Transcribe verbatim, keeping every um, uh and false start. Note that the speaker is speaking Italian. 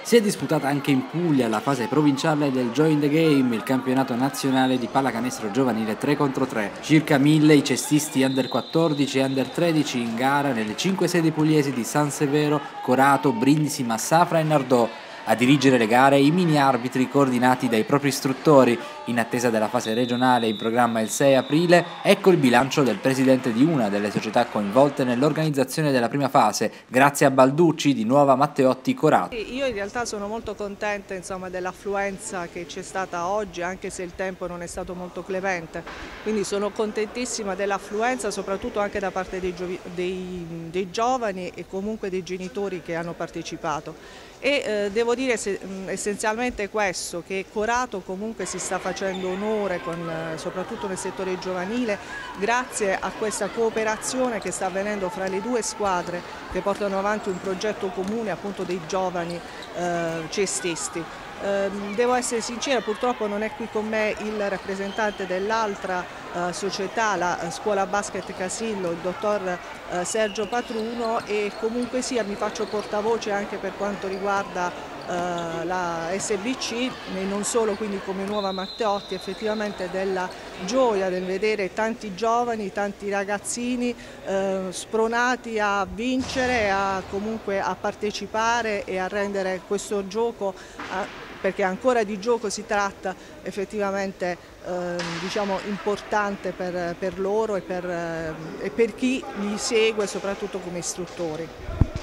Si è disputata anche in Puglia la fase provinciale del Join the Game, il campionato nazionale di pallacanestro giovanile tre contro tre. Circa mille i cestisti under quattordici e under tredici in gara nelle cinque sedi pugliesi di San Severo, Corato, Brindisi, Massafra e Nardò. A dirigere le gare i mini arbitri coordinati dai propri istruttori. In attesa della fase regionale in programma il sei aprile, ecco il bilancio del presidente di una delle società coinvolte nell'organizzazione della prima fase, grazie a Balducci di Nuova Matteotti Corato. Io in realtà sono molto contenta dell'affluenza che c'è stata oggi, anche se il tempo non è stato molto clemente, quindi sono contentissima dell'affluenza, soprattutto anche da parte dei, gio dei, dei giovani e comunque dei genitori che hanno partecipato. E eh, devo dire se, mh, essenzialmente questo, che Corato comunque si sta facendo onore, con, eh, soprattutto nel settore giovanile, grazie a questa cooperazione che sta avvenendo fra le due squadre che portano avanti un progetto comune appunto dei giovani eh, cestisti. Eh, devo essere sincera, purtroppo non è qui con me il rappresentante dell'altra eh, società, la eh, Scuola Basket Casillo, il dottor eh, Sergio Patruno, e comunque sia mi faccio portavoce anche per quanto riguarda eh, la S B C e non solo, quindi come Nuova Matteotti, effettivamente della gioia del vedere tanti giovani, tanti ragazzini eh, spronati a vincere, a, comunque a partecipare e a rendere questo gioco, a, perché ancora di gioco si tratta, effettivamente eh, diciamo, importante per, per loro e per, eh, e per chi li segue, soprattutto come istruttori.